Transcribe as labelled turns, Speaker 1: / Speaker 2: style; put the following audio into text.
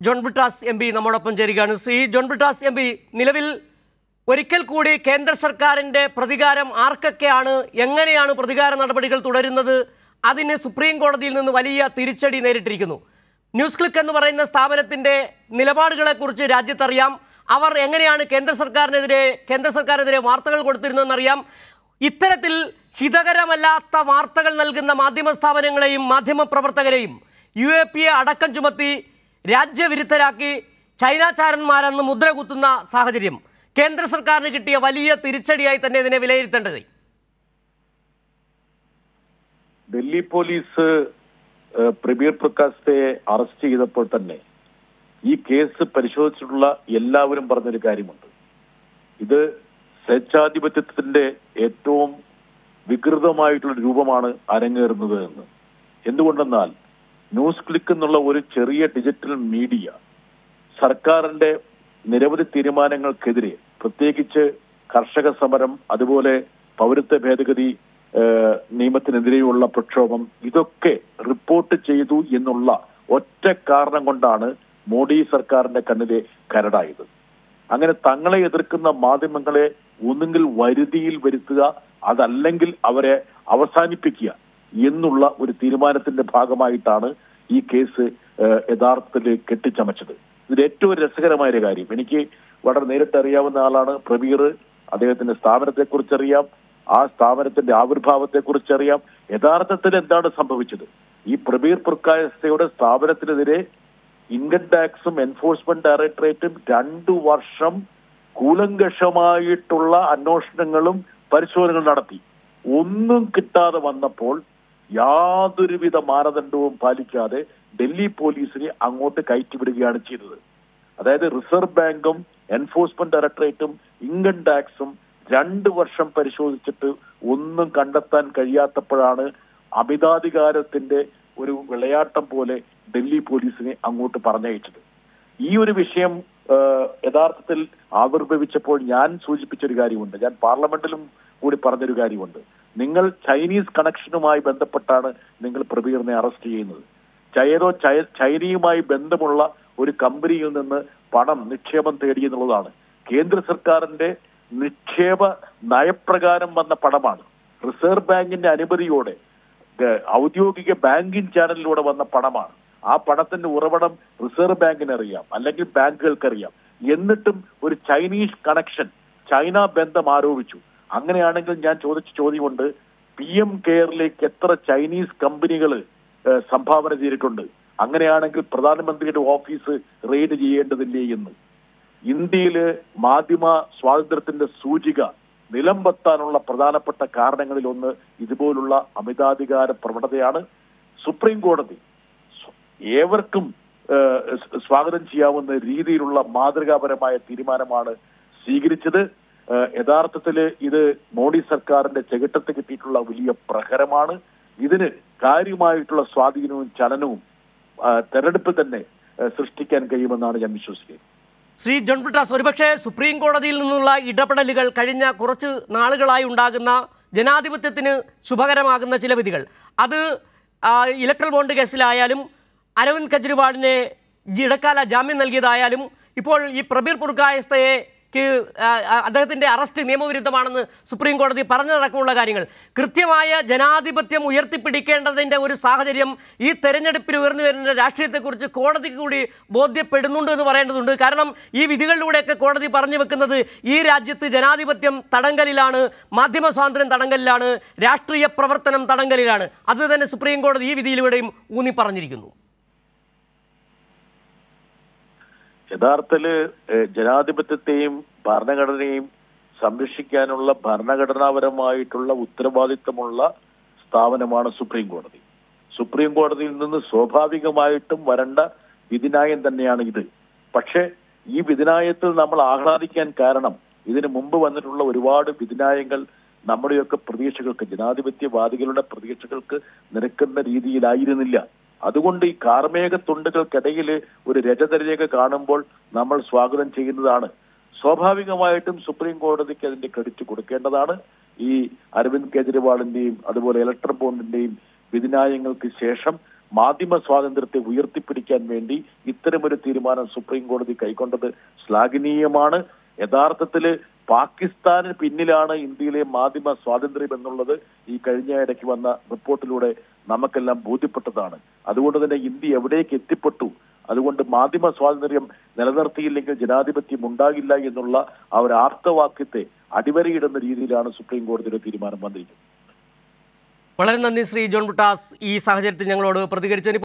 Speaker 1: John Brittas M P നമ്മോടൊപ്പം ചേരുകയാണ്. Shri John Brittas M P, നിലവിൽ ഒരിക്കൽ കൂടി കേന്ദ്ര സർക്കാരിൻ്റെ പ്രതികാരം ആർക്കൊക്കെയാണ്, എങ്ങനെയാണ് പ്രതികാര നടപടികൾ തുടരുന്നത്? അതിന് സുപ്രീം കോടതിയിൽ നിന്ന് വലിയ തിരിച്ചടി നേരിട്ടിരിക്കുന്നു. ന്യൂസ് ക്ലിക്ക് എന്ന് പറയുന്ന സ്ഥാപനത്തിൻ്റെ നിലപാടുകളെക്കുറിച്ച് രാജ്യത്തറിയാം. അവർ എങ്ങനെയാണ് കേന്ദ്ര സർക്കാരിനെതിരെ വാർത്തകൾ കൊടുത്തിരുന്നതെന്നറിയാം. ഇത്തരത്തിൽ ഹിതകരമല്ലാത്ത വാർത്തകൾ നൽകുന്ന മാധ്യമ സ്ഥാപനങ്ങളെയും മാധ്യമപ്രവർത്തകരെയും UAPA അടക്കം ചുമത്തി രാജ്യവിരുദ്ധരാക്കി ചൈനാചാരന്മാരെന്ന് മുദ്ര കുത്തുന്ന സാഹചര്യം കേന്ദ്ര സർക്കാരിന് കിട്ടിയ വലിയ തിരിച്ചടിയായി തന്നെ ഇതിനെ വിലയിരുത്തേണ്ടത്.
Speaker 2: ഡൽഹി പോലീസ് പ്രബീർ പ്രകാശത്തെ അറസ്റ്റ് ചെയ്തപ്പോൾ തന്നെ ഈ കേസ് പരിശോധിച്ചിട്ടുള്ള എല്ലാവരും പറഞ്ഞൊരു കാര്യമുണ്ട്. ഇത് സ്വേച്ഛാധിപത്യത്തിന്റെ ഏറ്റവും വികൃതമായിട്ടുള്ള രൂപമാണ് അരങ്ങേറുന്നത് എന്ന്. എന്തുകൊണ്ടെന്നാൽ ന്യൂസ് ക്ലിക്ക് എന്നുള്ള ഒരു ചെറിയ ഡിജിറ്റൽ മീഡിയ സർക്കാരിന്റെ നിരവധി തീരുമാനങ്ങൾക്കെതിരെ, പ്രത്യേകിച്ച് കർഷക സമരം, അതുപോലെ പൗരത്വ ഭേദഗതി നിയമത്തിനെതിരെയുള്ള പ്രക്ഷോഭം, ഇതൊക്കെ റിപ്പോർട്ട് ചെയ്തു എന്നുള്ള ഒറ്റ കാരണം കൊണ്ടാണ് മോഡി സർക്കാരിന്റെ കണ്ണിലെ കരടായത്. അങ്ങനെ തങ്ങളെ എതിർക്കുന്ന മാധ്യമങ്ങളെ ഒന്നുകിൽ വരുതിയിൽ വരുത്തുക, അതല്ലെങ്കിൽ അവരെ അവസാനിപ്പിക്കുക എന്നുള്ള ഒരു തീരുമാനത്തിന്റെ ഭാഗമായിട്ടാണ് ഈ കേസ് യഥാർത്ഥത്തിൽ കെട്ടിച്ചമച്ചത്. ഇതിൽ ഏറ്റവും രസകരമായ ഒരു കാര്യം, എനിക്ക് വളരെ നേരിട്ട് അറിയാവുന്ന ആളാണ് പ്രബീർ. അദ്ദേഹത്തിന്റെ സ്ഥാപനത്തെക്കുറിച്ചറിയാം, ആ സ്ഥാപനത്തിന്റെ ആവിർഭാവത്തെക്കുറിച്ചറിയാം. യഥാർത്ഥത്തിൽ എന്താണ് സംഭവിച്ചത്? ഈ പ്രബീർ പ്രകാശയുടെ സ്ഥാപനത്തിനെതിരെ ഇൻകം ടാക്സും എൻഫോഴ്സ്മെന്റ് ഡയറക്ടറേറ്റും 2 വർഷം കൂലങ്കഷമായിട്ടുള്ള അന്വേഷണങ്ങളും പരിശോധനകളും നടത്തി. ഒന്നും കിട്ടാതെ വന്നപ്പോൾ യാതൊരുവിധ മാനദണ്ഡവും പാലിക്കാതെ ഡൽഹി പോലീസിനെ അങ്ങോട്ട് കയറ്റിവിടുകയാണ് ചെയ്തത്. അതായത് റിസർവ് ബാങ്കും എൻഫോഴ്സ്മെന്റ് ഡയറക്ടറേറ്റും ഇൻകം ടാക്സും 2 വർഷം പരിശോധിച്ചിട്ട് ഒന്നും കണ്ടെത്താൻ കഴിയാത്തപ്പോഴാണ് അമിതാധികാരത്തിന്റെ ഒരു വിളയാട്ടം പോലെ ഡൽഹി പോലീസിനെ അങ്ങോട്ട് പറഞ്ഞയച്ചത്. ഈ ഒരു വിഷയം യഥാർത്ഥത്തിൽ ആവിർഭവിച്ചപ്പോൾ ഞാൻ സൂചിപ്പിച്ചൊരു കാര്യമുണ്ട്, ഞാൻ പാർലമെന്റിലും കൂടി പറഞ്ഞൊരു കാര്യമുണ്ട്. നിങ്ങൾ ചൈനീസ് കണക്ഷനുമായി ബന്ധപ്പെട്ടാണ് നിങ്ങൾ പ്രബീറിനെ അറസ്റ്റ് ചെയ്യുന്നത്. ചൈനയുമായി ബന്ധമുള്ള ഒരു കമ്പനിയിൽ നിന്ന് നിക്ഷേപം തേടി എന്നുള്ളതാണ്. കേന്ദ്ര സർക്കാരിന്റെ നിക്ഷേപ നയപ്രകാരം വന്ന പണമാണ്. റിസർവ് ബാങ്കിന്റെ അനുമതിയോടെ ഔദ്യോഗിക ബാങ്കിംഗ് ചാനലിലൂടെ വന്ന പണമാണ്. ആ പണത്തിന്റെ ഉറവിടം റിസർവ് ബാങ്കിന് അറിയാം, അല്ലെങ്കിൽ ബാങ്കുകൾക്കറിയാം. എന്നിട്ടും ഒരു ചൈനീസ് കണക്ഷൻ, ചൈന ബന്ധം ആരോപിച്ചു. അങ്ങനെയാണെങ്കിൽ ഞാൻ ചോദിച്ച ചോദ്യമുണ്ട്, PM കെയറിലേക്ക് എത്ര ചൈനീസ് കമ്പനികൾ സംഭാവന ചെയ്തിട്ടുണ്ട്? അങ്ങനെയാണെങ്കിൽ പ്രധാനമന്ത്രിയുടെ ഓഫീസ് റെയ്ഡ് ചെയ്യേണ്ടതില്ലേ എന്ന്. ഇന്ത്യയില് മാധ്യമ സ്വാതന്ത്ര്യത്തിന്റെ സൂചിക നിലംപത്താനുള്ള പ്രധാനപ്പെട്ട കാരണങ്ങളിലൊന്ന് ഇതുപോലുള്ള അമിതാധികാര പ്രവണതയാണ്. സുപ്രീം കോടതി ഏവർക്കും സ്വാഗതം ചെയ്യാവുന്ന രീതിയിലുള്ള മാതൃകാപരമായ തീരുമാനമാണ് സ്വീകരിച്ചത്. യഥാർത്ഥത്തില് ഇത് മോഡി സർക്കാരിന്റെ ചെകിട്ടത്ത് കിട്ടിയിട്ടുള്ള വലിയ പ്രഹരമാണ്. ഇതിന് കാര്യമായിട്ടുള്ള സ്വാധീനവും ചലനവും തെരഞ്ഞെടുപ്പ് തന്നെ സൃഷ്ടിക്കാൻ കഴിയുമെന്നാണ് ഞാൻ വിശ്വസിക്കുന്നത്.
Speaker 1: ശ്രീ ജോൺ ബ്രിട്ടാസ്, ഒരുപക്ഷെ സുപ്രീം കോടതിയിൽ നിന്നുള്ള ഇടപെടലുകൾ കഴിഞ്ഞ കുറച്ച് നാളുകളായി ഉണ്ടാകുന്ന ജനാധിപത്യത്തിന് ശുഭകരമാകുന്ന ചില വിധികൾ, അത് ഇലക്ട്രൽ ബോണ്ട് കേസിലായാലും അരവിന്ദ് കെജ്രിവാളിനെ ഇടക്കാല ജാമ്യം നൽകിയതായാലും ഇപ്പോൾ ഈ പ്രബീർ പുർകായസ്തയ്ക്ക് അദ്ദേഹത്തിൻ്റെ അറസ്റ്റ് നിയമവിരുദ്ധമാണെന്ന് സുപ്രീം കോടതി പറഞ്ഞതടക്കമുള്ള കാര്യങ്ങൾ, കൃത്യമായ ജനാധിപത്യം ഉയർത്തിപ്പിടിക്കേണ്ടതിൻ്റെ ഒരു സാഹചര്യം ഈ തെരഞ്ഞെടുപ്പിൽ ഉയർന്നു വരുന്ന രാഷ്ട്രീയത്തെക്കുറിച്ച് കോടതിക്ക് കൂടി ബോധ്യപ്പെടുന്നുണ്ട് എന്ന് പറയേണ്ടതുണ്ട്. കാരണം ഈ വിധികളിലൂടെയൊക്കെ കോടതി പറഞ്ഞു വെക്കുന്നത് ഈ രാജ്യത്ത് ജനാധിപത്യം തടങ്കലിലാണ്, മാധ്യമ സ്വാതന്ത്ര്യം തടങ്കലിലാണ്, രാഷ്ട്രീയ പ്രവർത്തനം തടങ്കലിലാണ്. അത് തന്നെ സുപ്രീം കോടതി ഈ വിധിയിലൂടെയും ഊന്നി പറഞ്ഞിരിക്കുന്നു.
Speaker 2: യഥാർത്ഥത്തില് ജനാധിപത്യത്തെയും ഭരണഘടനയെയും സംരക്ഷിക്കാനുള്ള ഭരണഘടനാപരമായിട്ടുള്ള ഉത്തരവാദിത്തമുള്ള സ്ഥാപനമാണ് സുപ്രീം കോടതി. സുപ്രീം കോടതിയിൽ നിന്ന് സ്വാഭാവികമായിട്ടും വരേണ്ട വിധിന്യായം തന്നെയാണ് ഇത്. പക്ഷേ ഈ വിധിന്യായത്തിൽ നമ്മൾ ആഹ്ലാദിക്കാൻ കാരണം ഇതിനു മുമ്പ് വന്നിട്ടുള്ള ഒരുപാട് വിധിന്യായങ്ങൾ നമ്മുടെയൊക്കെ പ്രതീക്ഷകൾക്ക്, ജനാധിപത്യവാദികളുടെ പ്രതീക്ഷകൾക്ക് നിരക്കുന്ന രീതിയിലായിരുന്നില്ല. അതുകൊണ്ട് ഈ കാർമേഘ തുണ്ടുകൾക്കിടയിൽ ഒരു രജതരേഖ കാണുമ്പോൾ നമ്മൾ സ്വാഗതം ചെയ്യുന്നതാണ്. സ്വാഭാവികമായിട്ടും സുപ്രീം കോടതിക്ക് അതിന്റെ ക്രെഡിറ്റ് കൊടുക്കേണ്ടതാണ്. ഈ അരവിന്ദ് കെജ്രിവാളിന്റെയും അതുപോലെ ഇലക്ട്രൽ ബോണ്ടിന്റെയും വിധിന്യായങ്ങൾക്ക് ശേഷം മാധ്യമ സ്വാതന്ത്ര്യത്തെ ഉയർത്തിപ്പിടിക്കാൻ വേണ്ടി ഇത്തരമൊരു തീരുമാനം സുപ്രീം കോടതി കൈക്കൊണ്ടത് ശ്ലാഘനീയമാണ്. യഥാർത്ഥത്തില് പാകിസ്ഥാന് പിന്നിലാണ് ഇന്ത്യയിലെ മാധ്യമ സ്വാതന്ത്ര്യം എന്നുള്ളത് ഈ കഴിഞ്ഞ ഇടയ്ക്ക് വന്ന റിപ്പോർട്ടിലൂടെ നമുക്കെല്ലാം ബോധ്യപ്പെട്ടതാണ്. അതുകൊണ്ട് തന്നെ ഇന്ത്യ എവിടേക്ക് എത്തിപ്പെട്ടു, അതുകൊണ്ട് മാധ്യമ സ്വാതന്ത്ര്യം നിലനിർത്തിയില്ലെങ്കിൽ ജനാധിപത്യം ഉണ്ടാകില്ല എന്നുള്ള ആ ഒരു ആപ്തവാക്യത്തെ അടിവരയിടുന്ന രീതിയിലാണ് സുപ്രീം കോടതിയുടെ തീരുമാനം വന്നിരിക്കുന്നത്.
Speaker 1: വളരെ നന്ദി ശ്രീ ജോൺ ബ്രിട്ടാസ് ഈ സാഹചര്യത്തിൽ ഞങ്ങളോട് പ്രതികരിച്ചതിന്.